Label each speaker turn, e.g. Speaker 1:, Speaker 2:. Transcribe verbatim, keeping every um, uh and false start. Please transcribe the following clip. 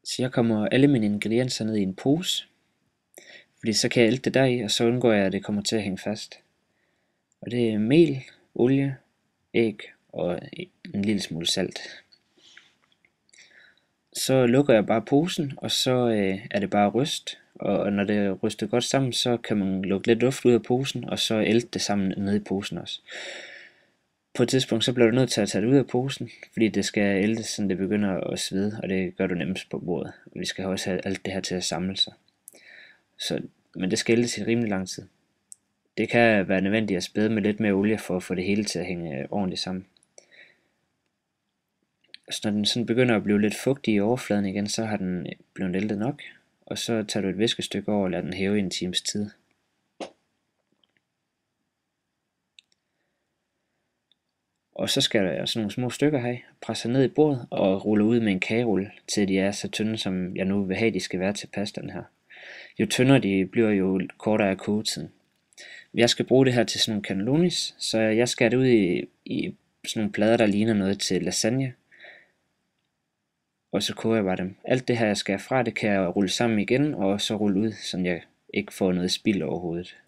Speaker 1: Så jeg kommer alle mine ingredienser ned i en pose, fordi så kan jeg ælte det deri, og så undgår jeg, at det kommer til at hænge fast. Og det er mel, olie, æg og en lille smule salt. Så lukker jeg bare posen, og så øh, er det bare ryst. Og når det er rystet godt sammen, så kan man lukke lidt luft ud af posen, og så ælte det sammen nede i posen også. På et tidspunkt så bliver du nødt til at tage det ud af posen, fordi det skal æltes, så det begynder at svede, og det gør du nemmest på bordet. Vi skal også have alt det her til at samle sig. Så, men det skal æltes i rimelig lang tid. Det kan være nødvendigt at spæde med lidt mere olie for at få det hele til at hænge ordentligt sammen. Så når den sådan begynder at blive lidt fugtig i overfladen igen, så har den blevet æltet nok. Og så tager du et viskestykke over og lader den hæve i en times tid. Og så skal der sådan nogle små stykker her, presse ned i bordet og rulle ud med en kagerulle, til de er så tynde, som jeg nu vil have, de skal være til pastaen her. Jo tyndere de bliver, jo kortere er kogetiden. Jeg skal bruge det her til sådan nogle cannellonis, så jeg skærer det ud i, i sådan nogle plader, der ligner noget til lasagne. Og så koger jeg bare dem. Alt det her, jeg skærer fra, det kan jeg rulle sammen igen, og så rulle ud, så jeg ikke får noget spild overhovedet.